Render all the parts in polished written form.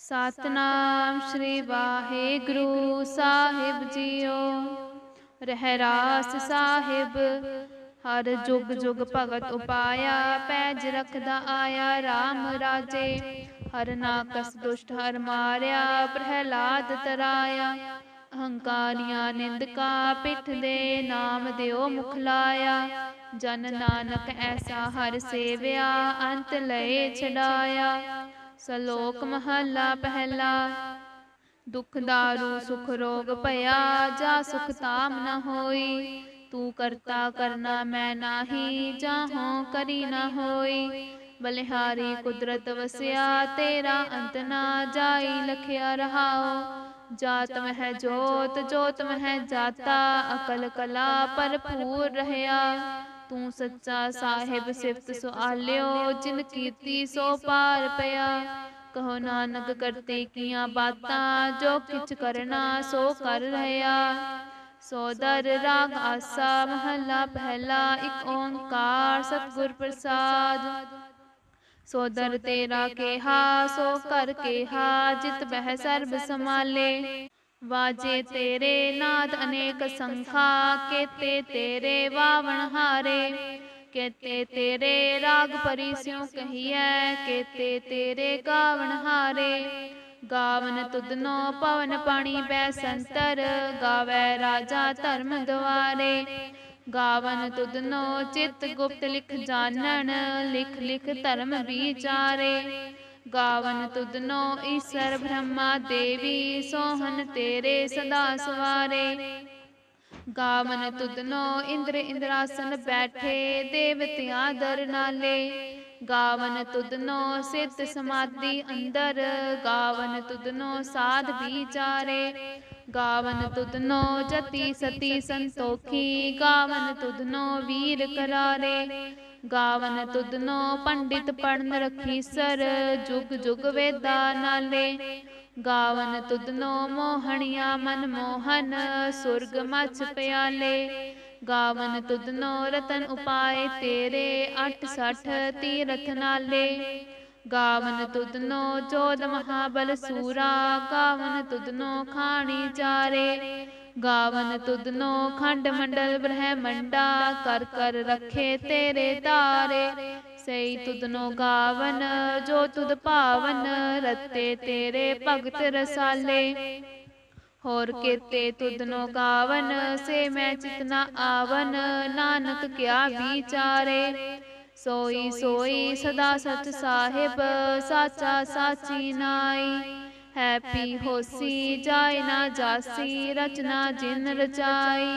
सतनाम श्री वाहेगुरु साहिब जीओ। रहरास साहिब हर जुग जुग भगत उपाया, पैज रखदा आया राम राजे। हर नाकस दुष्ट हर मारिया, प्रहलाद तराया। अहंकारियां निंदका पिठ दे, नाम दियो मुख लाया। जन नानक ऐसा हर सेविया, अंत लए छड़ाया। सलोक महला पहला। दुख दारू सुख रोग भया, जा सुख ताम न होई। तू करता करना मैं नाही, जाहों करी न होई। बलिहारी कुदरत वसिया, तेरा अंत ना जाई लखिया रहाओ। जात मह जोत जोत मह जाता, अकल कला भरपूर रहया। तू सच्चा साहिब सिफत सुआलियो, जिन कीर्ति सो पार पया। कहो नानक करते किया बातां, जो किच करना सो कर रहया। सोदर राग आसा महला पहला, एक ओंकार सतगुर प्रसाद। सोदर तेरा केहा सो कर केहा, जित बह सर्ब समाले। वाजे तेरे नाद अनेक संखा, केते तेरे वावण हारे। केते तेरे राग परी स्यों कहिए, केते तेरे गावण हारे। गावन तुदनो पवन पानी बैसंतर, गावै राजा धर्म द्वारे। गावन तुदनो चित गुप्त लिख जानन, लिख लिख धर्म विचारे। गावन तुदनो ईसर ब्रह्मा देवी, सोहन तेरे सदा सवारे। गावन तुदनो इंद्र इंद्रासन बैठे, देवतियां दर नाले। गावन तुदनो सिद्ध समाधि अंदर, गावन तुदनो साध विचारे। गावन तुदनो जति सती संतोखी, गावन तुदनो वीर करारे। गावन तुदनो पंडित पढ़न रखीसर, जुग जुग वेदा नाले। गावन तुदनो मोहनिया मन मोहन, सुरग मछ प्याले। गावन तुदनो रतन उपाय तेरे, अठ सठ तीरथ नाले। गावन तुदनो चौद महाबल सूरा, गावन तुदनो खाणी चारे। गावन तुदनो खंड मंडल ब्रह्मंडा, कर कर रखे तेरे तारे। सई तुदनो गावन जो तुद पावन, रते तेरे भगत रसाले। होर केते तुदनो गावन, से मैं चितना आवन। नानक क्या विचारे, सोई सोई सदा सच साहिब, साचा साची नाई। है पी होसी जाय ना जासी, रचना जिन रचाई।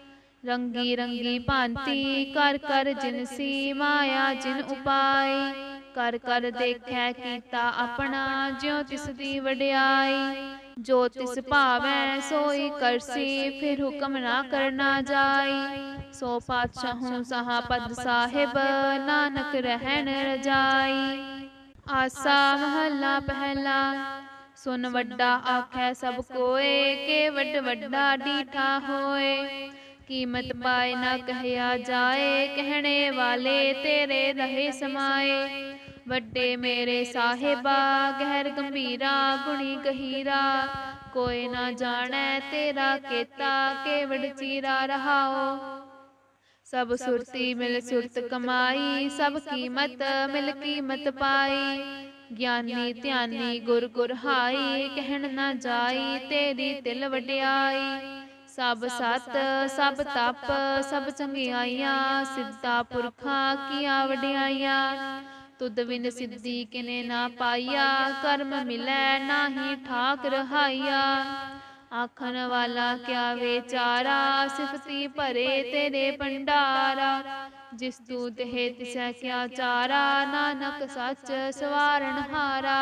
रंगी रंगी भांति कर कर जिनसी, माया जिन उपाय। कर कर देखै कीता अपना, ज्यों तिस दी वड्याई। जो तिस भावै सोई करसी, फिर हुक्म ना करना जाई। सो पातशाहों सहा पद साहिब, नानक रहन रजाई। आसा महला पहला। सुन वड्डा आखै सब कोय, के वड वड्डा डीठा होए। कीमत पाए ना कहया जाए, कहने वाले तेरे रहे समाए। वड्डे मेरे साहिबा गहर गंभीरा, गुणी गहीरा। कोई ना जाने तेरा केता, केवड़ चीरा रहाओ। सब सुरती मिल सुरत कमाई, सब कीमत मिल कीमत पाई। ज्ञानी ध्यानी गुर गुर हाई, कहन ना जाई तेरी तिल वड्याई। सब सत सब तप सब चंगियाइयां, सिद्धा पुरखा किया वड्याइयां। तुद बिन सिद्धि किने ना पाइया, कर्म मिलै नाही ठाक रहाइया। आखन वाला क्या बेचारा, सिफती भरे तेरे भंडारा। जिस तू देह तिसै क्या चारा, नानक सच सवारण हारा।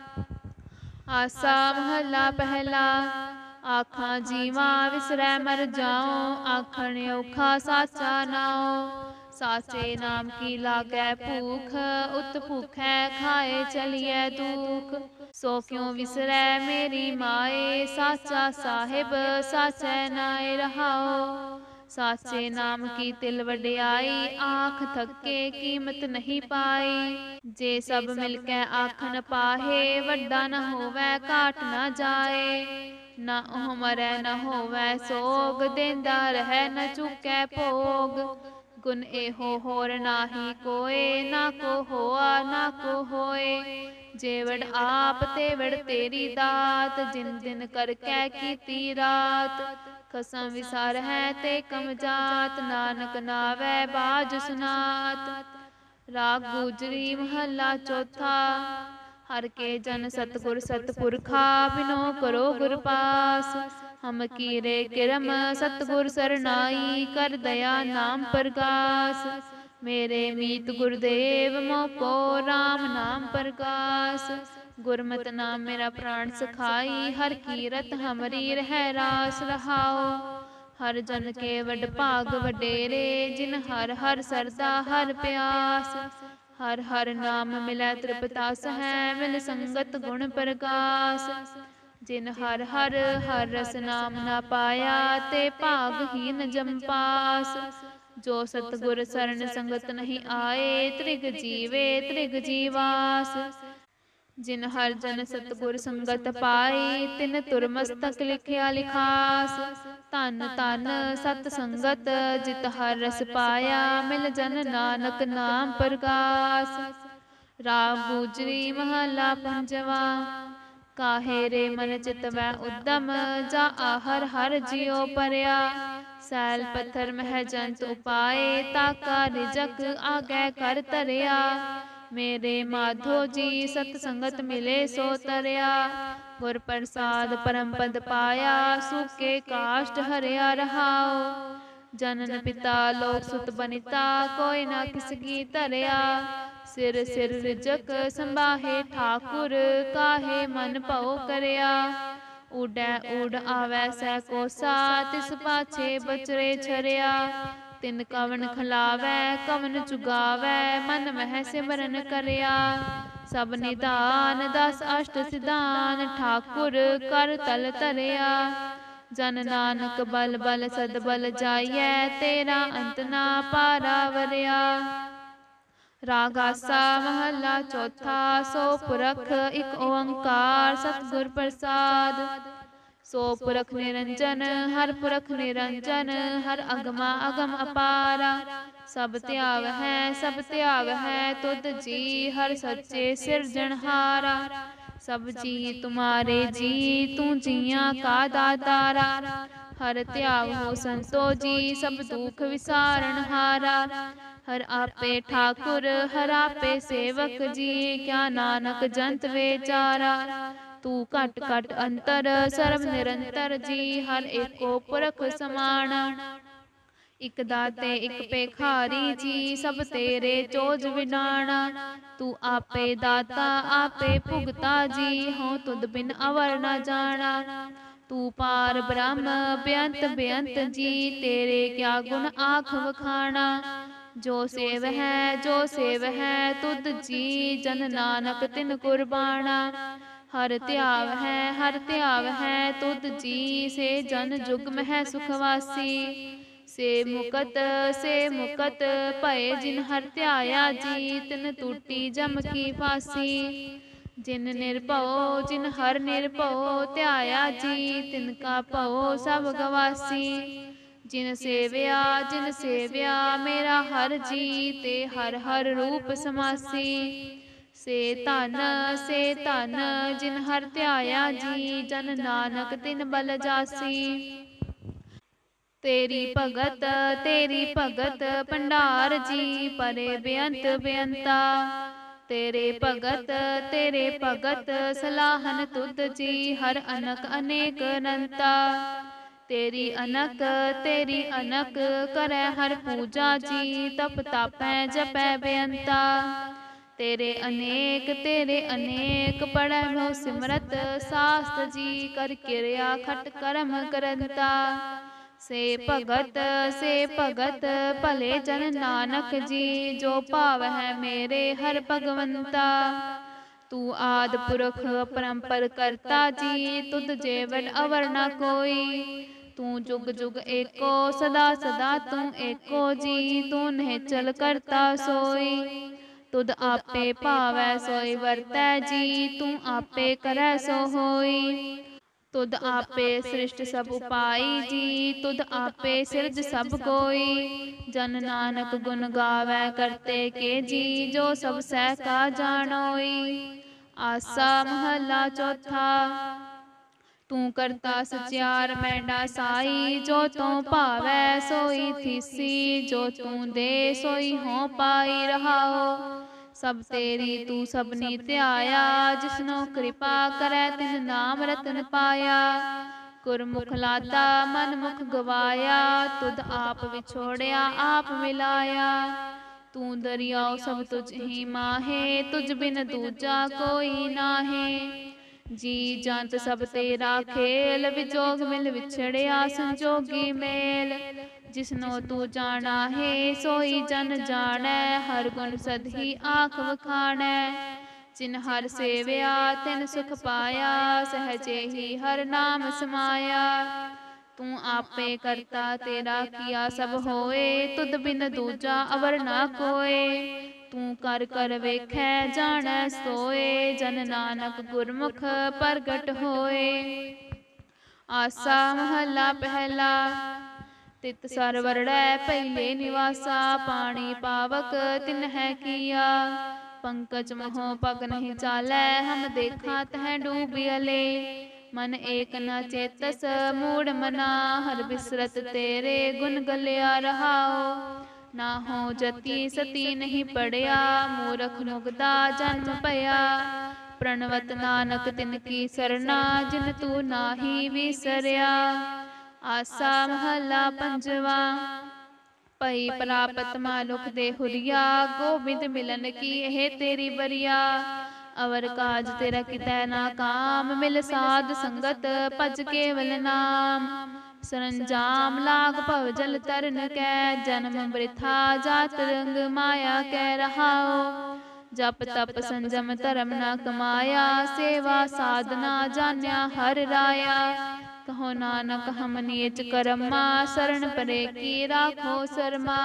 आसा महला पहला। आखा जीवा विसरै मर जाओ, आखन औखा साचा नाओ। साचे नाम की लागै भूख, उत भूखै खाए चलिए दुख। सो क्यों विसरै मेरी माए, साचा साहिब साचै नाए रहाओ। साचे नाम की तिल वडियाई, आँख थके कीमत नहीं पाई। जे सब मिलके आखन पाहे, वड्डा न होवै घाट न जाए। न ओह मरै न होवै सोग, देंदा रहै न चुकै भोग। गुण एहो होर नाही कोय, ना को होआ ना को होए। जेवड़ आप तेवड़ तेरी दात, जिन दिन करकै कीती रात। खसम विसार है ते कम जात, नानक नावै बाज सुनात। राग गुजरी महला चौथा। हर के जन सतगुर सतपुरखा, बिनो करो गुर पास। हम कीरे किरम सतगुर सरनाई, कर दया नाम प्रगास। मेरे मीत गुरुदेव मोको, राम नाम प्रगास। गुरमत नाम मेरा प्राण सखाई, हर कीरत हमरी रह रास रहाओ। हर जन के वड भाग वडेरे, जिन हर हर सरदा हर प्यास। हर हर नाम मिलै तृपतास है, मिल संगत गुण प्रगास। जिन हर हर हर रस नाम ना पाया, ते भागहीन जम पास। जो सतगुर सरन संगत नहीं आए, त्रिग जीवे त्रिग जीवास। जिन हर जन सतगुर संगत पाई, तिन तुर मस्तक लिखिया लिखास। धन धन सत संगत, जित हर रस पाया, मिल जन नानक नाम प्रगास। राग गुजरी महला पंजवा। काहे रे मन चितवै उद्दम, जा आहर हर जियो परया। सैल पत्थर मह जंत उपाए, ताका रिजक आगे कर तरया। मेरे माधो जी सतसंगत मिले सो तरया। गुर प्रसाद परम पद पाया, सूके काष्ट हरिया रहाओ। जनन पिता लोक सुत बनिता, कोई ना किसकी तरया। सिर सिर रिजक संभाहे ठाकुर, काहे मन भव करया। उडै उड आवै सै कोसा, तिस पाछे बचरे छरया। तिन कवन खिलावै कवन चुगावै, मन मह सिमरन करया। सब निदान दस अष्ट सिधान, ठाकुर कर तल तरया। जन नानक बल बल सद बल जाइयै, तेरा अंत ना पारा वरया। रागासा महला चौथा। सो पुरख इक ओंकार, सतगुर प्रसाद। सो पुरख निरंजन, हर पुरख निरंजन। हर अगमा अगम अपारा। सब त्याग है सब त्याग है, तुद जी हर सच्चे सिरजनहारा। सब जी तुम्हारे जी, तू जियां का दातारा। हर त्याग हो संतो जी, सब दुख विसारण हारा। हर आपे ठाकुर हर आपे सेवक जी, क्या नानक जंत बेचारा। तू घट घट अंतर सर्व निरंतर जी, हर एको पुरख समान। इक दाते इक पेखारी जी, सब तेरे चोज विडाणा। तू आपे दाता आपे भुगता जी, हों तुद बिन अवर न जाना। तू पार ब्रह्म बेअंत बेअंत जी, तेरे क्या गुण आख वखाना। जो सेव है जो सेव है तुद जी, जन नानक तिन कुर्बाना। हर त्याग है तुद जी, से जन जुग मह सुखवासी। से मुकत भय जिन हर त्याया जी, तिन टूटी जम की फांसी। जिन निर्भव जिन हर निर्भव त्याया जी, तिनका भव सब गवासी। जिन सेव्या मेरा हर जी, ते हर हर रूप समासी। से धन जिन हर त्याया जी, जन नानक तिन बल जासी। तेरी भगत भंडार जी, परे बेअंत बेअंता। तेरे भगत सलाहन तुद जी, हर अनक अनेक अनंता। तेरी अनक करै हर पूजा जी, तप तापै जपै बेअंता। तेरे अनेक पढ़ै भव सिमरत, शास्त्र जी कर किरया खट करम करंता। से भगत भले जन नानक जी, जो भाव है मेरे हर भगवंता। तू आद पुरख परंपर करता जी, तुद जेवड़ अवर न कोई। तू जुग जुग एको सदा सदा तू एको जी, तू निहचल करता सोई। तुद आपे भावै सोई वरतै जी, तू आपे करै सो होई। तुद आपे सृष्ट सब उपाई जी, तुद आपे सिरज सब कोई। जन नानक गुण गावै करते के जी, जो सब सह का जानोई। आसा महला चौथा। तू करता सचियार मैंडा साई, जो तू भावै सोई थीसी। जो तू दे सोई हो पाई रहाओ। सब तेरी तू सबनी ध्याया, जिसनो कृपा करै तिन नाम रतन पाया। गुरमुख लाता मन मुख गवाया, तुद आप विछोड़िया आप मिलाया। तू दरियाओ सब तुझ ही माहे, तुझ बिन दूजा कोई नाहे। जी जंत सब तेरा खेल, विजोग मिल विछड़िया संजोगी मेल। जिसनो तू जाना है सोई जन जानै, हर गुण सदही आख वखाणै। जिन हर सेव्या तिन सुख पाया, सहजे ही हर नाम समाया। तू आपे करता तेरा किया सब होए, तुद बिन दूजा अवर ना कोय। तू कर कर वेखै जानै सोए, जन नानक गुरमुख प्रगट होए। आसा महला पहला। तित सरवरड़ै पहिले निवासा, पानी पावक तिन्ह किया। पंकज मोह पग नहीं चालै, हम देखा तह डूबियले। मन एक न चेतस मूढ़ मना, हर बिसरत तेरे गुण गलिया रहाओ। ना हो जति सती नहीं पड़िया, मूरख मुगदा जन्म पया। प्रणवत नानक तिनकी सरना, जिन तू नाही विसरिया। आसा महला पंजवा। पई प्रापत मानुख दे हुरिया, गोबिंद मिलन की यह तेरी बरिया। अवर काज तेरा कितै ना काम, मिल साध संगत भज केवल नाम। सरंजाम लाग भव जल तरन कै, जन्म वृथा जात रंग माया कै रहाओ। जप तप संजम धर्म न कमाया, सेवा साधना जान्या हर राया। कहो नानक हम नीच कर्मा, शरण परे की राखो शर्मा।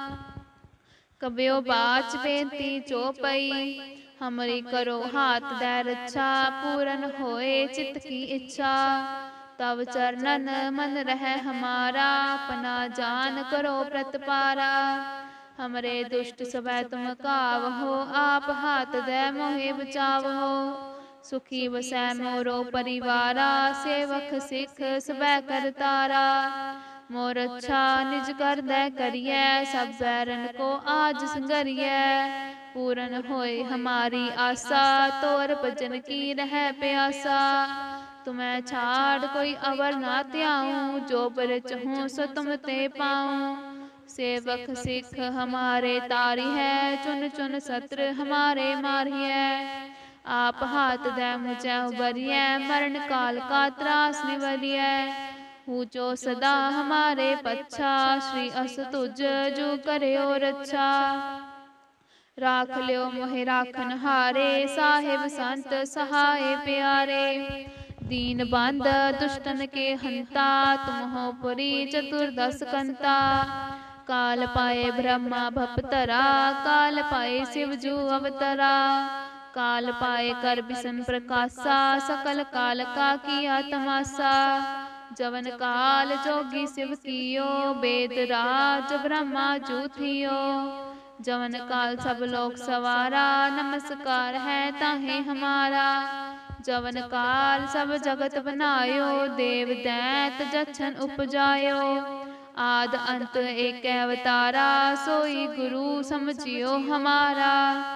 कबयो बाच बेनती चौपई, हमरी करो हाथ दै रक्षा। पूरन होए चित्त की इच्छा, तब चरणन मन रह हमारा। अपना जान करो प्रतपारा, हमरे दुष्ट सवै तुम कावहो। आप हाथ दै मोहे बचावहो। सुखी वसै मोरो परिवारा, सेवक सिख सबै करतारा। मोर अच्छा निज कर दै करियै, सब बैरन को आज संगरियै। पूरन होए हमारी आशा, तोर भजन की रह प्यासा। तुम्हें छाड़ कोई अवर ना त्याऊं, जो बर चहूँ सो तुम ते पाऊं। सेवक सिख हमारे तारी है, चुन चुन सत्र हमारे मारियै। आप हाथ दै मुझे उबरियै, मरण काल का त्रास निवरियै। पूजो सदा हमारे पच्छा, श्री अस तुझ जू करियो रक्षा। राख लियो मोहे राखन हारे, साहिब संत सहाय प्यारे। दीन बंद दुष्टन के हंता, तुम हो पुरी चतुर्दश कंता। काल पाए ब्रह्मा भपतरा, काल पाए शिव जू अवतरा। काल पाए कर बिसन प्रकाशा, सकल काल का किया तमाशा। जवन काल जोगी शिव कियो, वेद राज ब्रह्मा जू थियो। जवन काल सब लोक सवारा, नमस्कार है ताहे हमारा। जवन काल सब जगत बनायो, देव दैत जछन उपजायो। आद अंत एक अवतारा, सोई गुरु समझियो हमारा।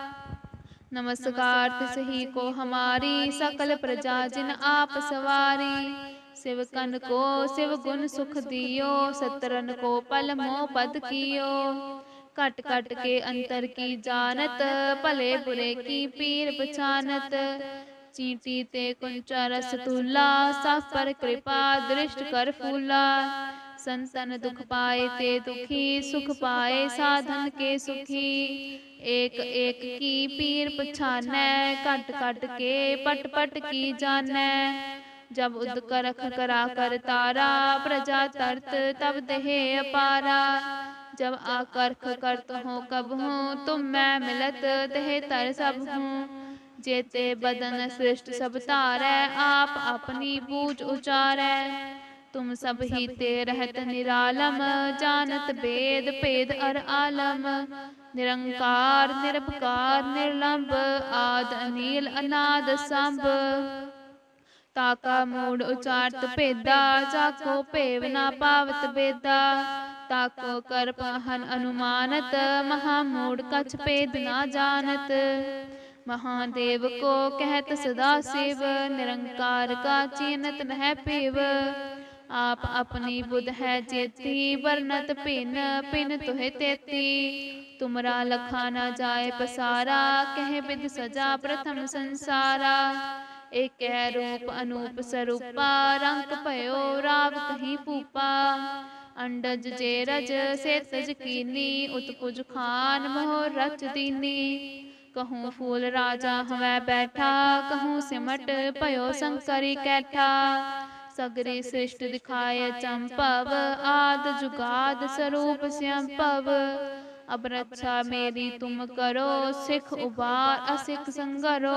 नमस्कार तिसही को हमारी, सकल प्रजा जिन आप सवारी। शिवकन को शिव गुण सुख दियो, सतरन को पल मोह पद कियो। कट कट के अंतर की जानत, भले बुरे की पीर पहचानत। चींटी ते कुंचा रस तुला, सब पर कृपा दृष्ट कर फूला। संतन दुख पाए ते दुखी, सुख पाए साधन के सुखी। एक एक की पीर पछानै, कट कट के पट पट की जानै। जब उदकरख करा कर तारा, प्रजा तरत तब देह अपारा। जब आकर्ख करत हो कब हूँ, तुम मैं मिलत देह तर सब हूँ। जेते बदन सृष्ट सब तारै, आप अपनी बूझ उचारै। तुम सब ही ते रहत निरालम, जानत वेद भेद अर आलम। निरंकार निरपकार निर्लंब, आद अनील अनाद संभ। ताका मूड उचारत भेदा, जाको भेव ना पावत बेदा। ताको कर पहन अनुमानत, महामूड कछ भेद ना जानत। महादेव को कहत सदा शिव, निरंकार का चीनत नह पिव। आप अपनी बुध है जेती, वर्णत पिन पिन तुहे तेती। तुमरा लखा न जाए पसारा, कह बिद सजा प्रथम संसारा। एक रूप अनूप स्वरूपा, रंग भयो राव कहीं पूपा। अंडज जे रज से तज कीनी, उत्पुज खान मोह रच दीनी। कहूँ फूल राजा हवै बैठा, कहूँ सिमट भयो शंकरी कैठा। सगरी सृष्ट दिखाए चंपव, आद जुगाद स्वरूप श्यंपव। अब रक्षा मेरी तुम करो, सिख उबार असिख संगरो।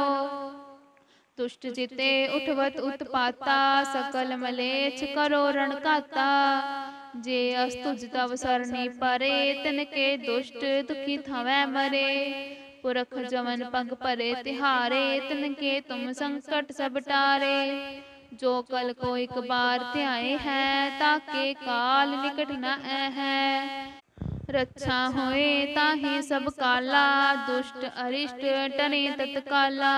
तुष्ट जिते उठवत उत्पाता, सकल मलेच्छ करो रणकाता। जे अस्तुज तव सरणी परे, तिनके दुष्ट दुखी थवै मरे। पुरख जवन पग परे तिहारे, तिनके तुम संकट सब टारे। जो कल को एक बार ध्याए है, ताके काल निकट न है। रक्षा होए ताहि सब काला, दुष्ट अरिष्ट टने तत्काला।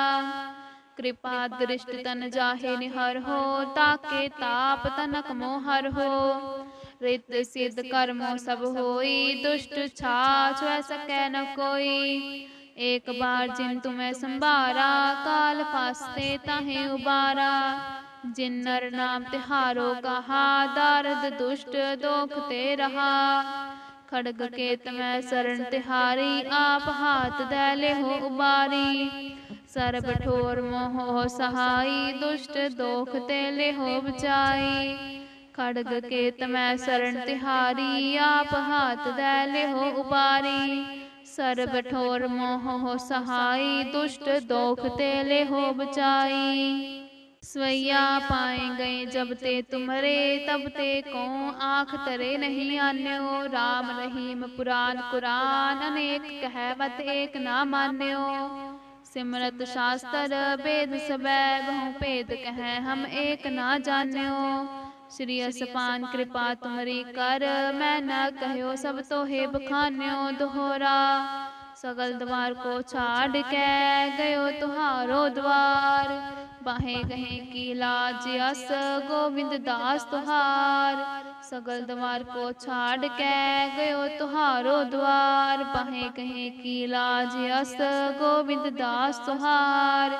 कृपा दृष्ट तन जाहे निहर हो, ताके ताप तनक मोहर हो। रित सिद्ध कर्मो सब होई, दुष्ट छाछ वै सकै न कोई। एक बार जिन तुम्हें संभारा, काल फास्ते ताहे उबारा। जिन नर नाम तिहारो कहा, दारद दुष्ट दोख ते रहा। खड़ग के तमै शरण तिहारी, आप हाथ दैले हो उबारी। सर्ब ठोर मोह सहाई, दुष्ट दोख तेले हो बचाई। खड़ग के तमै शरण तिहारी, आप हाथ दैले हो उबारी। सर्ब ठोर मोह सहाई, दुष्ट दोख तेले हो बचाई। स्वैया पाए गए जब ते तुम्हारे, तब ते को आँख तरे नहीं आन्यो। राम रहीम पुराण कुरान, अनेक कहवत एक ना मान्यो। सिमरत शास्त्र वेद सबै, बहु भेद कह हम एक ना जान्यो। श्री असपान कृपा तुम्हारी कर, मैं न कहो सब तो हे बखान्यो। दोहरा सगल द्वार को छाड़ के, गयो तुहारो द्वार। बाहे गहे की लाज यस, गोविंद दास तुहार। सगल द्वार को छाड़ के, गयो तुहारो द्वार। बाहे गहे की लाज यस, गोविंद दास तुहार।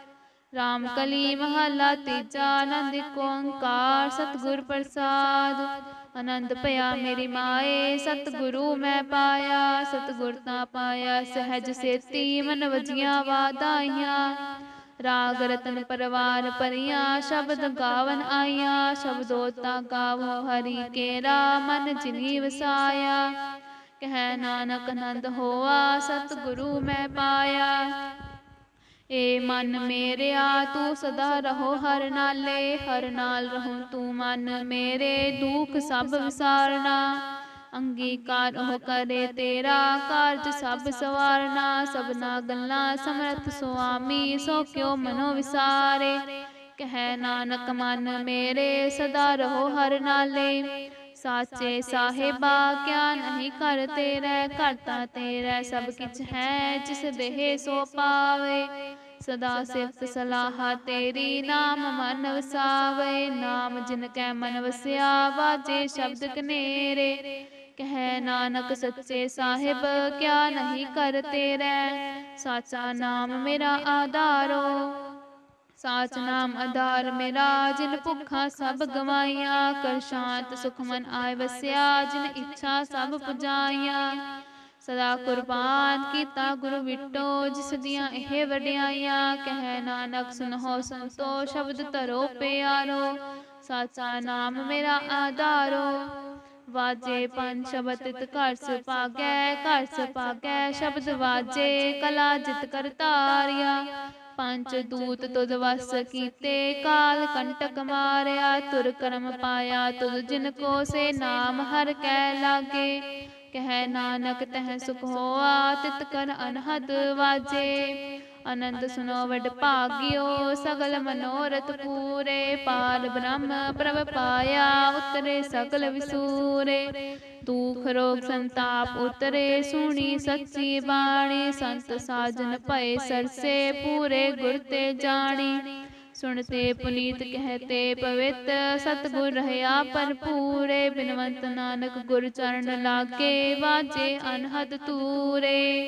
राम कली महला तीजा, आनंद ओंकार सतगुर प्रसाद। आनंद पया मेरी माए, सतगुरु मैं पाया। सतगुर ता पाया सहज सेती, मन वजिया वादाइया। राग रतन परवार परिया, शब्द गावन आइया। शब्दो ता गावो हरि केरा, मन जिनी वसाया। कह नानक आनंद होआ, सतगुरु मैं पाया। ए मन मेरेया तू सदा रहो हर नाले। हर नाल रहूं तू मन मेरे, दुख सब विसारना। अंगीकार हो करे तेरा, कारज सब सवारना। सबना गल्ला समर्थ सुआमी, सो क्यों मनो विसारे। कह नानक मन मेरे, सदा रहो हर नाले। साचे साहेबा क्या नहीं कर तेरे, करता तेरे सब किछ है, जिस देह सो पावे। सदा सिफत सलाह तेरी, नाम मन वसावे। नाम जिनकै मन वसिया, बाजे शब्द कनेरे। कह नानक सच्चे साहिब क्या नहीं कर तेरे। साचा नाम मेरा आधारो, साच नाम आधार मेरा। जिन भुखा सब गवाइया, कर शांत सुख मन आय वसिया। जिन इच्छा सब पुजाइया, ਸਦਾ ਕੁਰਬਾਨ ਕੀਤਾ ਗੁਰੂ ਵਿਟੋ, ਜਿਸ ਦੀਆਂ ਇਹ ਵਡਿਆਈਆਂ। ਕਹਿ ਨਾਨਕ ਸੁਨਹੁ ਸੰਤੋ, ਸ਼ਬਦ ਧਰੋ ਪਿਆਰੋ। ਸਾਚਾ ਨਾਮ ਮੇਰਾ ਆਧਾਰੋ। ਵਾਜੇ ਪੰਜ ਸ਼ਬਦ ਤਿਤ ਘਰ ਸੁਭਾਗੈ, ਘਰ ਸੁਭਾਗੈ ਸ਼ਬਦ ਵਾਜੇ। ਕਲਾ ਜਿਤ ਕਰ ਧਾਰਿਆ, ਪੰਜ ਦੂਤ ਤੁਧ ਵਸ ਕੀਤੇ। ਕਾਲ ਕੰਟਕ ਮਾਰਿਆ, ਤੁਰ ਕਰਮ ਪਾਇਆ ਤੁਧ ਜਿਨ ਕੋ। ਸੇ ਨਾਮ ਹਰਿ ਕੈ ਲਾਗੇ, ਕਹਿ ਨਾਨਕ ਤਹ ਸੁਖ ਹੋਆ। ਤਿਤ ਕਰ ਅਨਹਦ ਵਾਜੇ, ਅਨੰਦ ਸੁਨੋ ਵਡ ਭਾਗਿਓ। ਸਗਲ ਮਨੋਰਥ ਪੂਰੇ, ਪਾਰ ਬ੍ਰਹਮ ਪ੍ਰਭ ਪਾਇਆ। ਉਤਰੇ ਸਗਲ ਵਿਸੂਰੇ, ਦੁਖ ਰੋਗ ਸੰਤਾਪ ਉਤਰੇ। ਸੁਣੀ ਸੱਚੀ ਬਾਣੀ, ਸੰਤ ਸਾਜਨ ਭਏ ਸਰਸੇ। ਪੂਰੇ ਗੁਰ ਤੇ ਜਾਣੀ, ਸੁਣਤੇ ਪੁਨੀਤ ਕਹਿਤੇ ਪਵਿੱਤ। ਸਤਿਗੁਰ ਰਹਿਆ ਭਰਪੂਰੇ, ਬਿਨਵੰਤ ਨਾਨਕ ਗੁਰ ਚਰਨ ਲਾਗੇ। ਵਾਜੇ ਅਨਹਦ ਤੂਰੇ।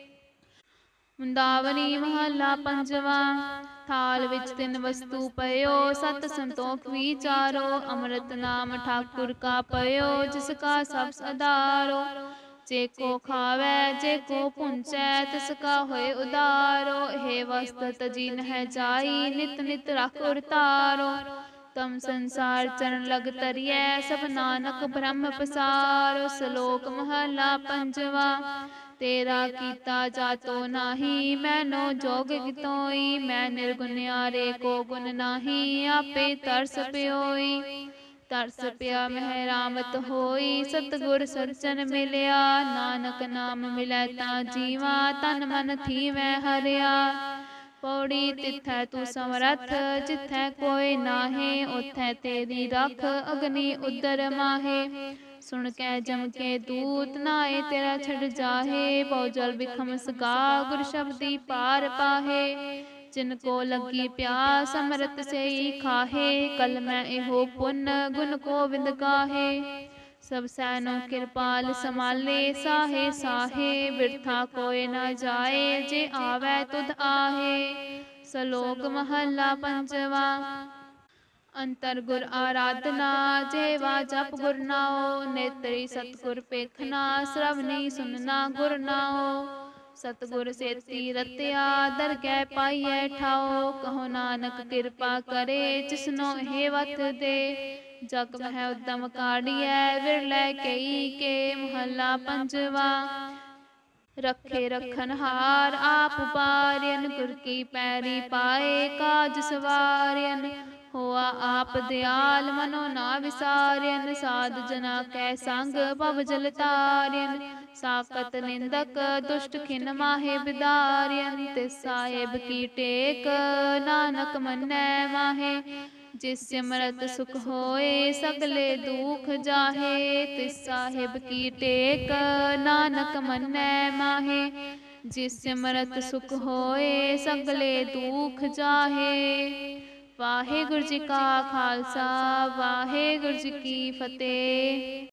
ਮੁੰਦਾਵਨੀ ਮਹੱਲਾ ਪੰਜਵਾਂ। ਥਾਲ ਵਿੱਚ ਤਿੰਨ ਵਸਤੂ ਪਇਓ, ਸਤ ਸੰਤੋਖ ਵਿਚਾਰੋ। ਅੰਮ੍ਰਿਤ ਨਾਮ ਠਾਕੁਰ ਕਾ ਪਇਓ, ਜਿਸ ਕਾ ਸਭ ਆਧਾਰੋ। ਜੇ ਕੋ ਖਾਵੈ ਜੇ ਕੋ ਪੁੰਚੈ, ਤਿਸ ਕਾ ਹੋਏ ਉਦਾਰੋ। ਇਹ ਵਸਤ ਤਜੀ ਨਹਿ ਜਾਈ, ਨਿਤ ਨਿਤ ਰਖ ਉਰ ਧਾਰੋ। ਤਮ ਸੰਸਾਰ ਚਰਨ ਲਗ ਤਰੀਐ, ਸਭ ਨਾਨਕ ਬ੍ਰਹਮ ਪਸਾਰੋ। ਸ਼ਲੋਕ ਮਹੱਲਾ ਪੰਜਵਾ। ਤੇਰਾ ਕੀਤਾ ਜਾਤੋ ਨਾਹੀ, ਮੈਨੋ ਜੋਗ ਕਿਤੋਈ। ਮੈਂ ਨਿਰਗੁਣਿਆਰੇ ਕੋ ਗੁਣ ਨਾਹੀ, ਆਪੇ ਤਰਸ ਪਿਓਈ। ਤਰਸ ਪਿਆ ਮਹਿ ਰਾਮਤ ਹੋਈ, ਸਤਿਗੁਰ ਸੱਜਣ ਮਿਲਿਆ। ਨਾਨਕ ਨਾਮ ਮਿਲੈ ਤਾਂ ਜੀਵਾ, ਤਨ ਮਨ ਥੀਵੈ ਹਰਿਆ। ਪੌੜੀ ਤਿਥੈ ਤੂੰ ਸਮਰੱਥ, ਜਿਥੈ ਕੋਈ ਨਾਹੀ। ਉਥੈ ਤੇਰੀ ਰਖ, ਅਗਨੀ ਉਦਰ ਮਾਹੇ। ਸੁਣ ਕੇ ਜਮ ਕੇ ਦੂਤ, ਨਾਏ ਤੇਰਾ ਛੱਡ ਜਾਹੇ। ਬਹੁ ਜਲ ਬਿਖਮ ਸਗਾ, ਗੁਰ ਸ਼ਬਦੀ ਪਾਰ ਪਾਹੇ। ਜਿਨ ਕੋ ਲੱਗੀ ਪਿਆਸ, ਅੰਮ੍ਰਿਤ ਸੇਈ ਖਾਹੇ। ਕਲ ਮੈਂ ਇਹੋ ਪੁੰਨ, ਗੁਣ ਗੋਬਿੰਦ ਗਾਹੇ। ਸਭ ਸੈਨੋ ਕਿਰਪਾਲ ਸਮਾਲੇ, ਸਾਹੇ ਸਾਹੇ। ਬਿਰਥਾ ਕੋਇ ਨਾ ਜਾਏ, ਜੇ ਆਵੈ ਤੁਧ ਆਹੇ। ਸ਼ਲੋਕ ਮਹੱਲਾ ਪੰਜਵਾ। ਅੰਤਰ ਗੁਰ ਆਰਾਧਨਾ, ਜੇਵਾ ਜਪ ਗੁਰ ਨਾਉ। ਨੇਤਰੀ ਸਤਿਗੁਰ ਪੇਖਣਾ, ਸ਼ਰਵਣੀ ਸੁਨਣਾ ਗੁਰ ਨਾਉ। ਸਤਿਗੁਰ ਸੇਤੀ ਰਤਿਆ, ਦਰਗਹਿ ਪਾਈਐ ਠਾਉ। ਕਹੋ ਨਾਨਕ ਕਿਰਪਾ ਕਰੇ, ਜਿਸਨੋ ਇਹ ਵਤ ਦੇ। ਜਗ ਮਹਿ ਉਦਮ ਕਾਢੀਐ, ਵਿਰਲੇ ਕਈ ਕੇ। ਮਹੱਲਾ ਪੰਜਵਾ। ਰਖੇ ਰਖਨਹਾਰ, ਆਪ ਉਪਾਰਿਅਨ। ਗੁਰ ਕੀ ਪੈਰੀ ਪਾਏ, ਕਾਜ ਸਵਾਰਿਅਨ। ਹੋਆ ਆਪ ਦਿਆਲ, ਮਨੋ ਨਾ ਵਿਸਾਰਿਅਨ। ਸਾਧ ਜਨਾ ਕੈ ਸੰਗ, ਭਵ ਜਲ ਤਾਰਿਅਨ। ਸਾਕਤ ਨਿੰਦਕ, ਦੁਸ਼ਟ ਖਿਨ ਮਾਹੇ ਬਿਦਾਰਿਅਨ। ਤਿਸ ਸਾਹਿਬ ਕੀ ਟੇਕ, ਨਾਨਕ ਮੰਨੈ ਮਾਹੇ। ਜਿਸ ਸਿਮਰਤ ਸੁਖ ਹੋਏ, ਸਗਲੇ ਦੁਖ ਜਾਹੇ। ਤਿਸ ਸਾਹਿਬ ਕੀ ਟੇਕ, ਨਾਨਕ ਮੰਨੈ ਮਾਹੇ। ਜਿਸ ਸਿਮਰਤ ਸੁਖ ਹੋਏ, ਸਗਲੇ ਦੁਖ ਜਾਹੇ। ਵਾਹਿਗੁਰੂ ਜੀ ਕਾ ਖਾਲਸਾ, ਵਾਹਿਗੁਰੂ ਜੀ ਕੀ ਫਤਿਹ।